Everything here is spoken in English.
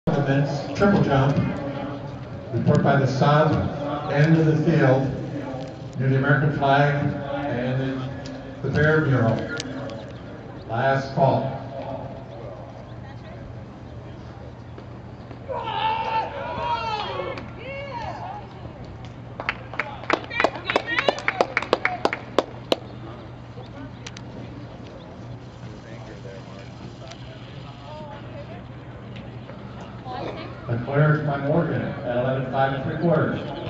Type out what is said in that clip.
Events, triple jump, report by the south end of the field near the American flag and the Bear mural. Last call. Declared by Morgan at 11.5 3/4.